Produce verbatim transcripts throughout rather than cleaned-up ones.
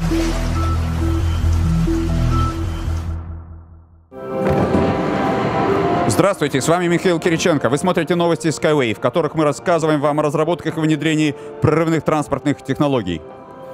Здравствуйте, с вами Михаил Кириченко. Вы смотрите новости Skyway, в которых мы рассказываем вам о разработках и внедрении прорывных транспортных технологий.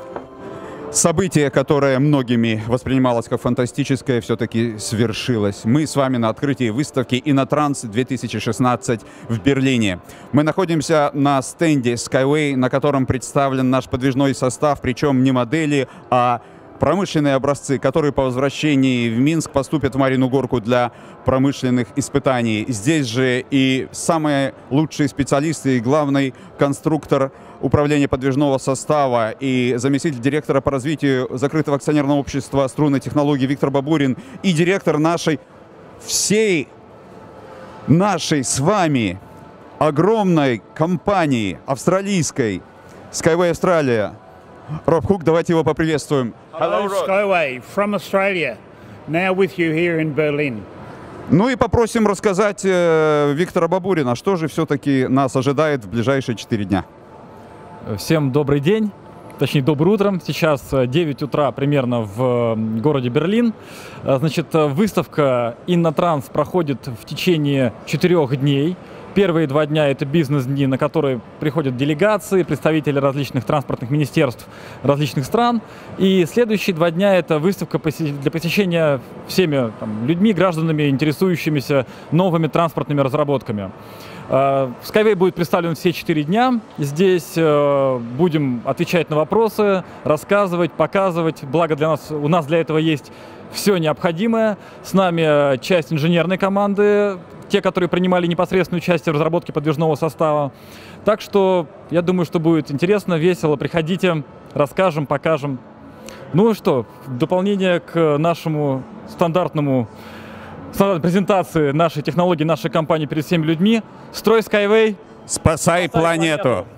Событие, которое многими воспринималось как фантастическое, все-таки свершилось. Мы с вами на открытии выставки Иннотранс две тысячи шестнадцать в Берлине. Мы находимся на стенде Skyway, на котором представлен наш подвижной состав, причем не модели, а промышленные образцы, которые по возвращении в Минск поступят в Марьину Горку для промышленных испытаний. Здесь же и самые лучшие специалисты, и главный конструктор управления подвижного состава и заместитель директора по развитию закрытого акционерного общества «Струнные технологии» Виктор Бабурин, и директор нашей, всей нашей с вами огромной компании австралийской Skyway Australia. Роб Хук, давайте его поприветствуем. Hello, Skyway from Australia, now with you here in Berlin. Ну и попросим рассказать э, Виктора Бабурина, что же все-таки нас ожидает в ближайшие четыре дня. Всем добрый день, точнее доброе утро. Сейчас девять утра примерно в городе Берлин. Значит, выставка Иннотранс проходит в течение четырех дней. Первые два дня — это бизнес-дни, на которые приходят делегации, представители различных транспортных министерств различных стран. И следующие два дня — это выставка для посещения всеми там, людьми, гражданами, интересующимися новыми транспортными разработками. Skyway будет представлен все четыре дня. Здесь будем отвечать на вопросы, рассказывать, показывать. Благо для нас, у нас для этого есть все необходимое. С нами часть инженерной команды, те, которые принимали непосредственное участие в разработке подвижного состава. Так что я думаю, что будет интересно, весело. Приходите, расскажем, покажем. Ну и что, в дополнение к нашему стандартному стандартной презентации нашей технологии, нашей компании перед всеми людьми, строй Skyway, спасай, спасай планету. планету.